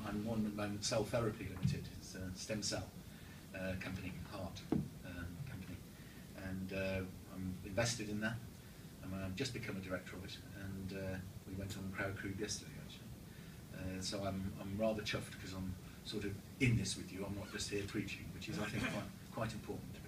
I'm one at the moment, Cell Therapy Limited. It's a stem cell company, heart company, and I'm invested in that. I've just become a director of it, and we went on Crowd Crew yesterday actually. So I'm rather chuffed because I'm sort of in this with you. I'm not just here preaching, which is I think quite important.